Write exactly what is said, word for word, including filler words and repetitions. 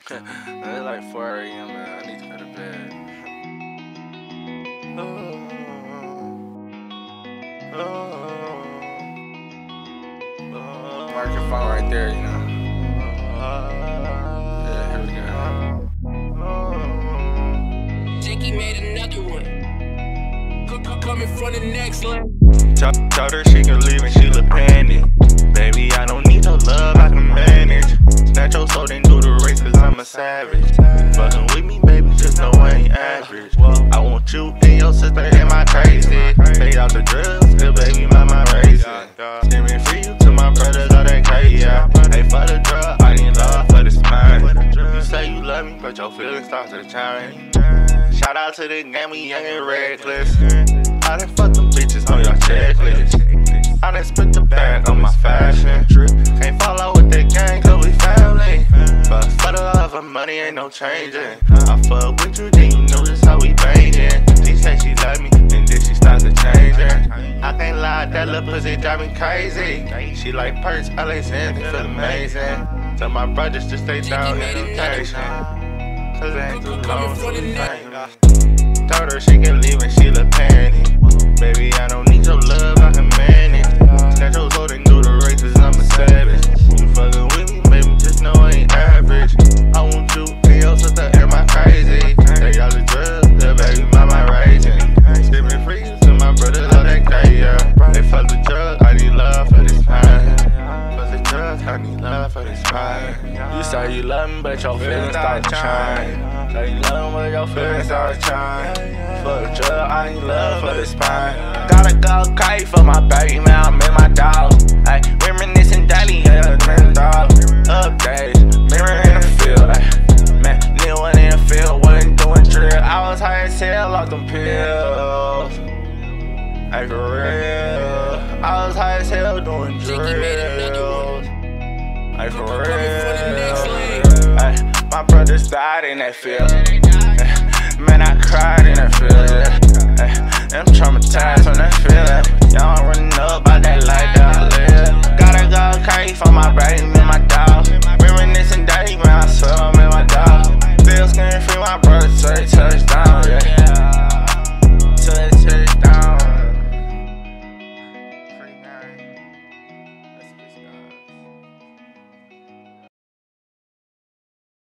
It's like four A M man. I need to go to bed. Oh, oh, oh. Microphone right there, you know. Yeah, here we go. Jackie made another one. Coming from the next line. Told her she can leave and she look panic. Baby, I don't need your love, I can manage. Snatch your soul, then do the race, cause I'm a savage. Fucking with me, baby, just know I ain't average. I want you and your sister in my crazy. Stay out the drugs, still baby, my mind racing. Skimming for you to my brothers, all that crazy. Hey, for the drug, I need love for the spine. You say you love me, but your feelings start to change. Shout out to the game, we young and reckless. I done fuck them bitches on your checklist. I done spent the bag on my fashion. Can't fall out with that gang cause we family. But for the love of money ain't no changing. I fuck with you, then you know just how we bangin'. She said she love me, and then she started changing. I can't lie, that little pussy drive me crazy. She like perks, Alexander, feel amazing. Tell my brothers to stay down in education, cause they ain't too long for the fame. Told her she can leave and she look panic. Baby, I don't need your love, I can manage. Snatch your soul and do the races, I'm a savage. You fucking with me, baby, just know I ain't average. I want you and your sister, am I crazy? They all the drugs, the baby, my mind raging. Skipping free to my brothers, all that crazy. They fuck the drugs, I need love for this pain. Fuck the drugs, I need love for this pain. You say you love me, but your feelings start to change. Say you love me, but your feelings start to change. For the drug, I need love for this pain. Gotta go crazy for my baby, man, I'm in my dog. Ay, reminiscing daily, yeah, man, dog. Updates, mirror in the field, ay. Man, nigga went in the field, wasn't doing drill. I was high as hell off them pills. Ay, for real. I was high as hell doing drills. Ay, for real. Ay, my brothers died in that field. Man, I cried in that field, yeah. I'm traumatized from that feeling. Y'all don't really know about that life that I live. Gotta go crazy for my baby and my dog. Reminiscing daily, man, I swear I'm in my dog. Still scaring free, my brother say touchdown, yeah.